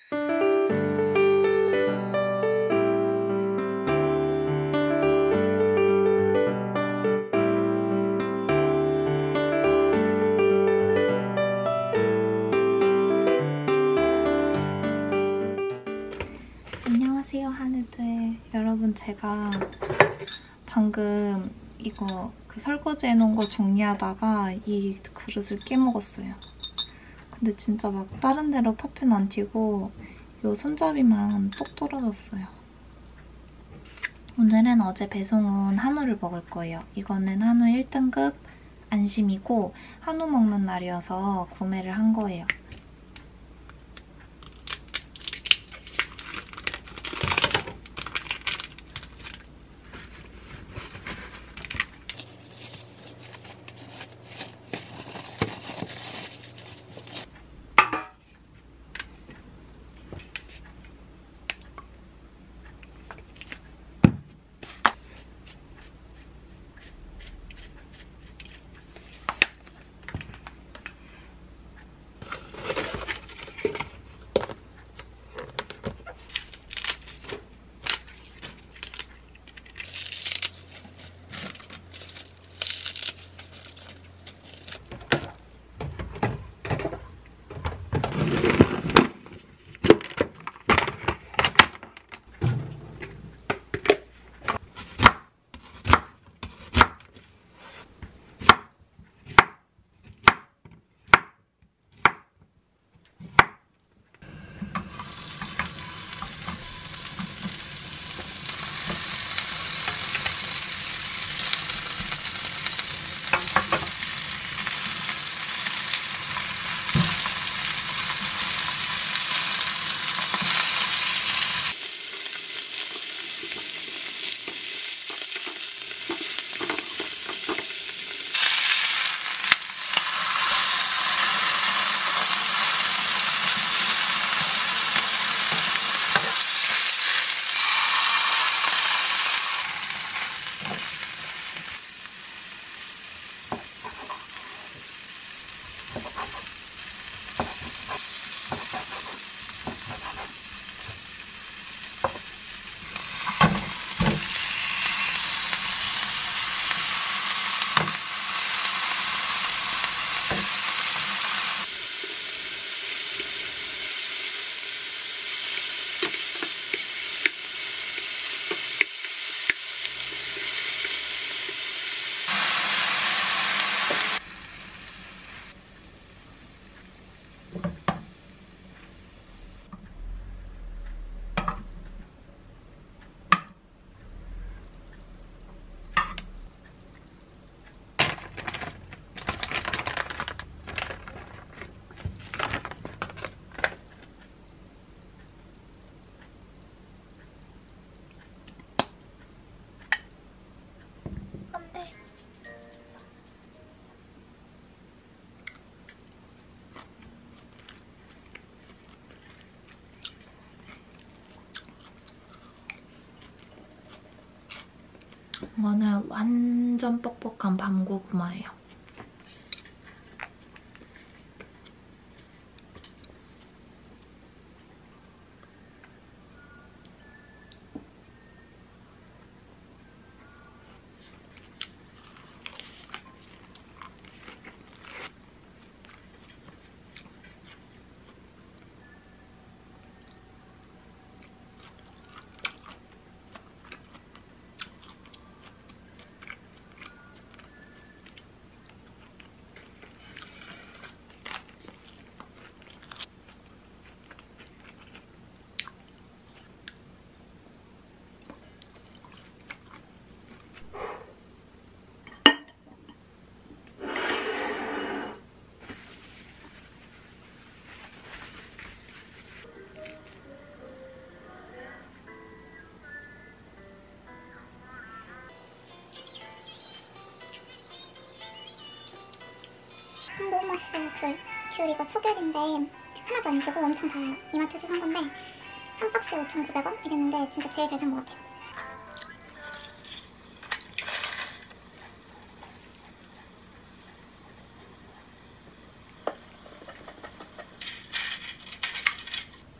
안녕하세요, 하늘들. 여러분, 제가 방금 이거 설거지 해놓은 거 정리하다가 이 그릇을 깨먹었어요. 근데 진짜 막 다른 데로 파편 안 튀고 요 손잡이만 똑 떨어졌어요. 오늘은 어제 배송온 한우를 먹을 거예요. 이거는 한우 1등급 안심이고 한우 먹는 날이어서 구매를 한 거예요. 이거는 완전 뻑뻑한 밤고구마예요. 너무 맛있어요. 귤 이거 초귤인데 하나도 안 시고 엄청 달아요. 이마트에서 산 건데 한 박스에 5,900원 이랬는데 진짜 제일 잘 산 것 같아요.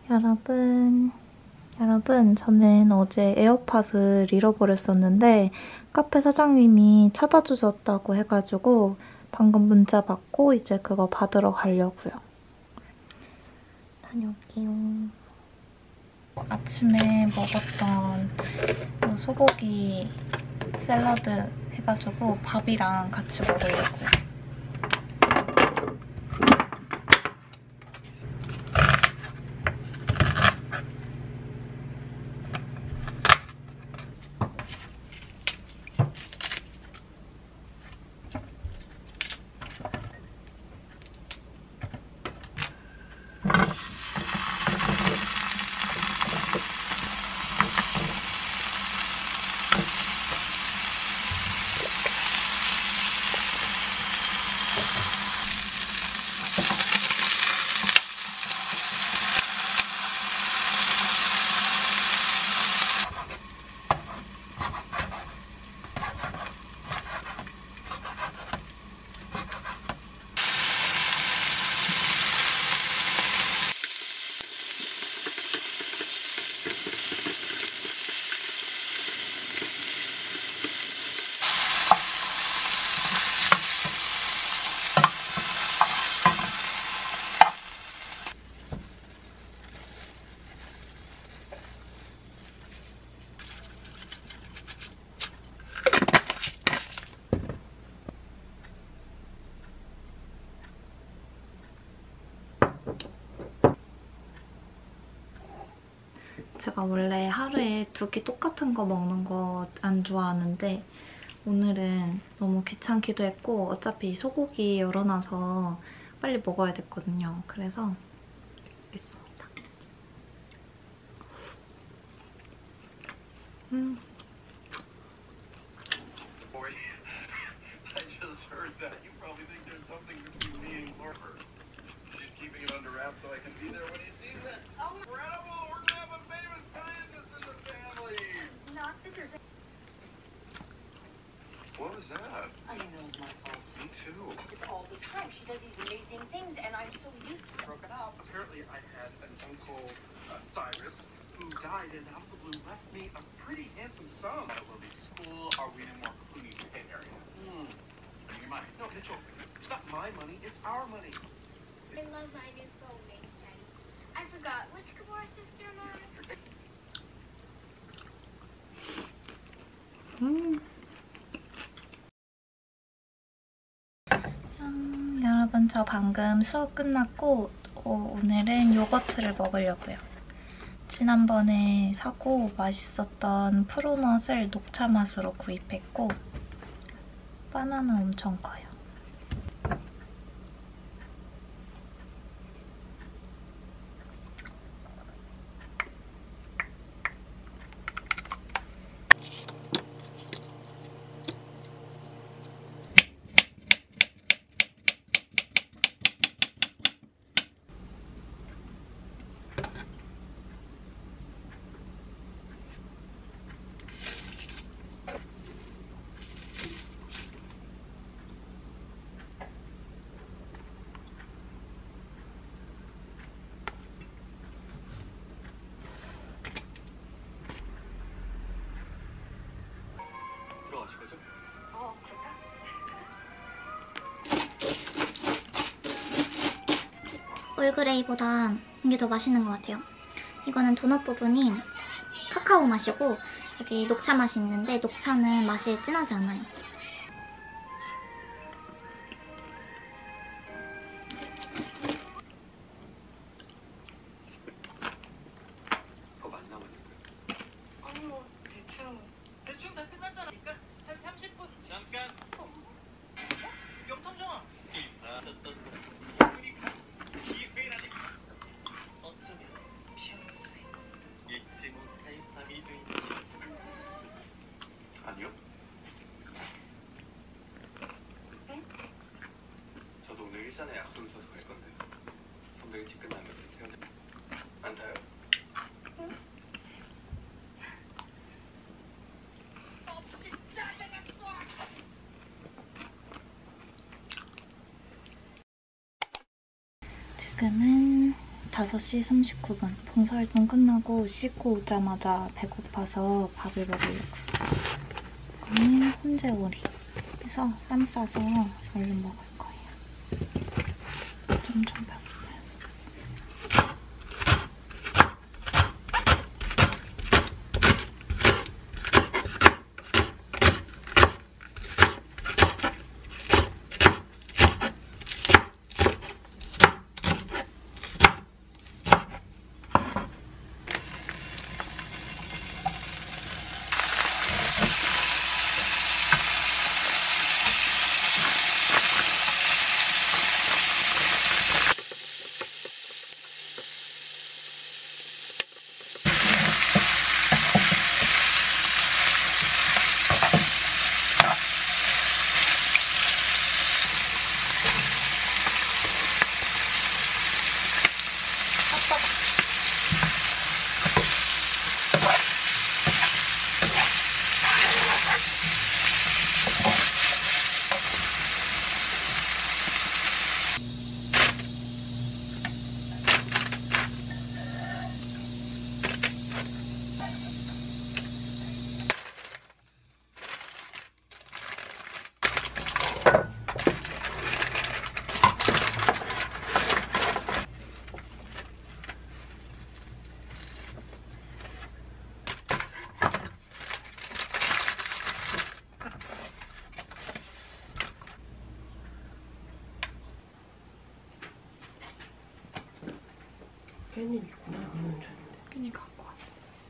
여러분, 저는 어제 에어팟을 잃어버렸었는데 카페 사장님이 찾아주셨다고 해가지고 방금 문자 받고 이제 그거 받으러 가려고요. 다녀올게요. 아침에 먹었던 소고기 샐러드 해가지고 밥이랑 같이 먹으려고요. 제가 원래 하루에 2끼 똑같은 거 먹는 거 안 좋아하는데 오늘은 너무 귀찮기도 했고 어차피 소고기 열어놔서 빨리 먹어야 됐거든요. 그래서 있습니다. Boy, I just heard that. You probably think there's something between me and Laura. She's keeping it under wraps so I can be there when he sees it. Oh, incredible! We're gonna have a famous scientist in the family. Not that there's a... What was that? I know it was my fault. Me too. It's all the time. She does these amazing things, and I'm so used to it. Broken up. Apparently, I had an uncle, Cyrus, who died and out of the blue left me a pretty handsome sum. At Lily School, are we in a more Clooney pay area? Spending your money. No, Mitchell, it's not my money. It's our money. I love my new phone name, Jenny. I forgot. Which Kabor sister am I? 여러분, 저 방금 수업 끝났고 오늘은 요거트를 먹으려고요. 지난번에 사고 맛있었던 프로넛을 녹차 맛으로 구입했고 바나나 엄청 커요. 들어가실 거죠? 그럴까? 올그레이보다 이게 더 맛있는 것 같아요. 이거는 도넛 부분이 카카오 맛이고 여기 녹차 맛이 있는데 녹차는 맛이 진하지 않아요. 더 많이 남았는데. 아니 뭐 대충 다 끝났잖아. 그러니까 한 30분. 잠깐. 영통정아. 어쩌면 평생 잊지 못할 밤이 될지. 아니요. 응? 저도 오늘 일산에 약속 있어서 갈 건데 선배 일찍 끝나면 태워드. 안 타요? 지금은 5시 39분. 봉사활동 끝나고 씻고 오자마자 배고파서 밥을 먹으려고요. 이거는 훈제오리. 그래서 쌈 싸서 얼른 먹을 거예요. 좀 배고파요. 깻잎 있구나. 안 넣은 줄 알았는데. 깻잎 갖고 와.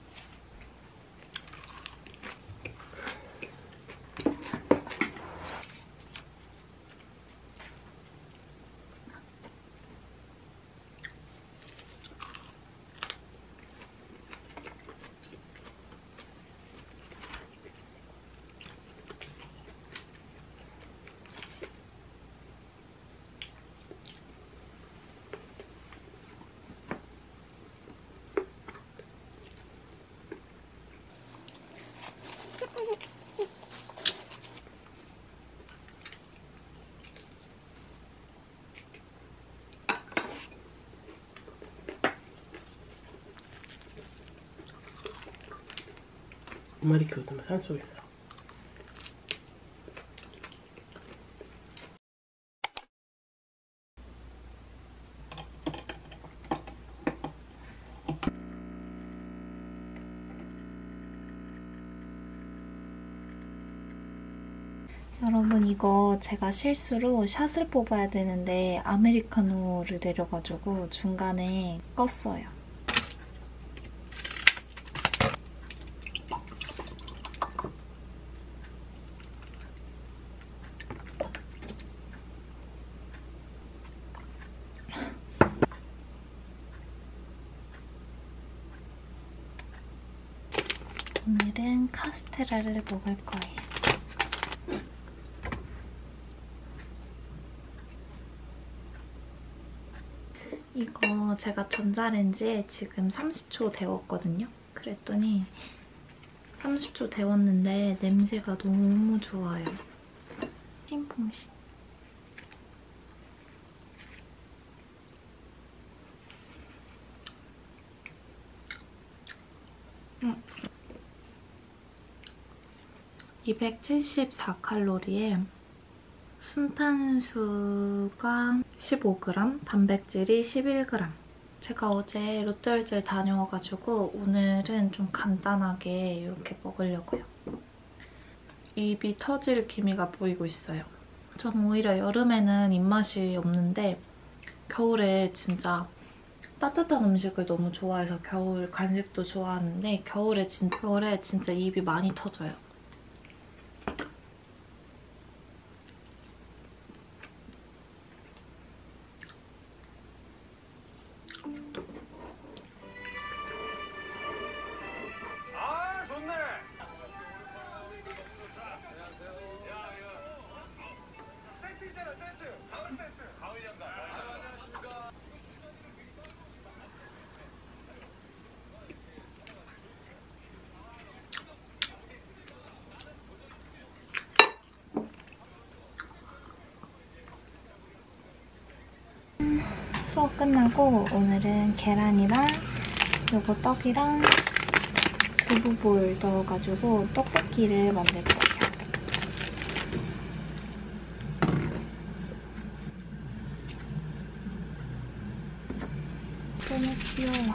두 마리 키우더만 산속에서. 여러분 이거 제가 실수로 샷을 뽑아야 되는데 아메리카노를 내려가지고 중간에 껐어요. 오늘은 카스테라를 먹을 거예요. 이거 제가 전자레인지에 지금 30초 데웠거든요. 그랬더니 30초 데웠는데 냄새가 너무 좋아요. 퐁신. 음. 274칼로리에 순탄수가 15g, 단백질이 11g. 제가 어제 롯데월드에 다녀와가지고 오늘은 좀 간단하게 이렇게 먹으려고요. 입이 터질 기미가 보이고 있어요. 저는 오히려 여름에는 입맛이 없는데 겨울에 진짜 따뜻한 음식을 너무 좋아해서 겨울 간식도 좋아하는데 겨울에 진짜 입이 많이 터져요. 아, 좋네. 세트 있잖아, 세트. 가을 세트. 가을 연가. 안녕하십니까. 끝나고 오늘은 계란이랑 요거 떡이랑 두부볼 넣어가지고 떡볶이를 만들 거예요. 너무 귀여워.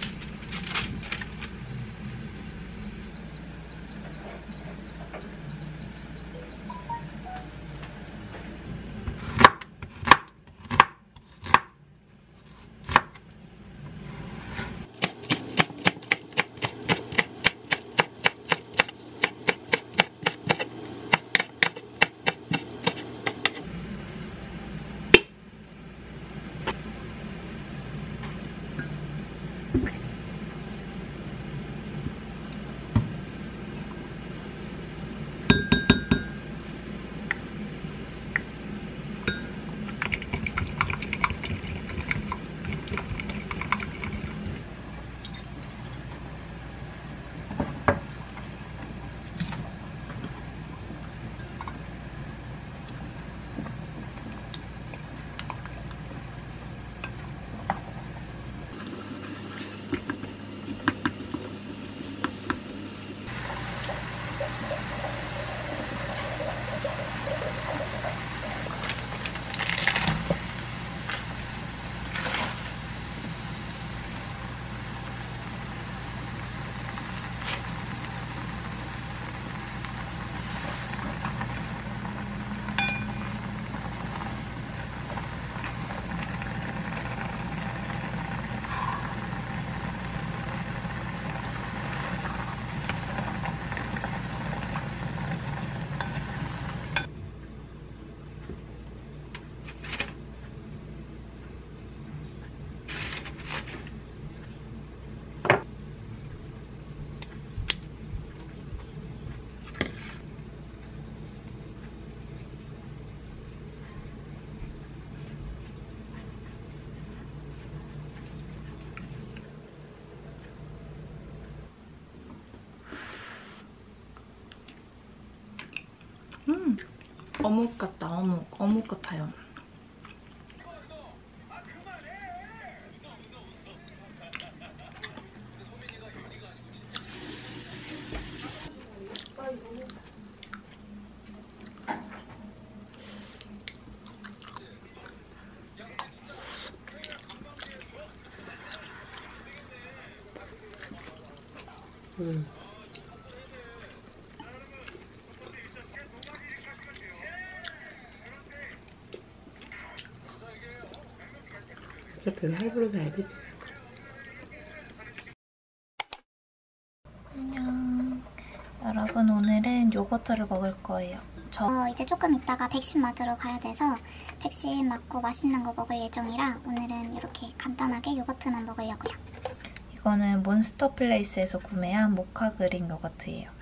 어묵 같다, 어묵. 어묵 같아요. 어차피 할부로 사야 돼. 안녕. 여러분, 오늘은 요거트를 먹을 거예요. 이제 조금 있다가 백신 맞으러 가야 돼서 백신 맞고 맛있는 거 먹을 예정이라 오늘은 이렇게 간단하게 요거트만 먹으려고요. 이거는 몬스터 플레이스에서 구매한 모카 그릭 요거트예요.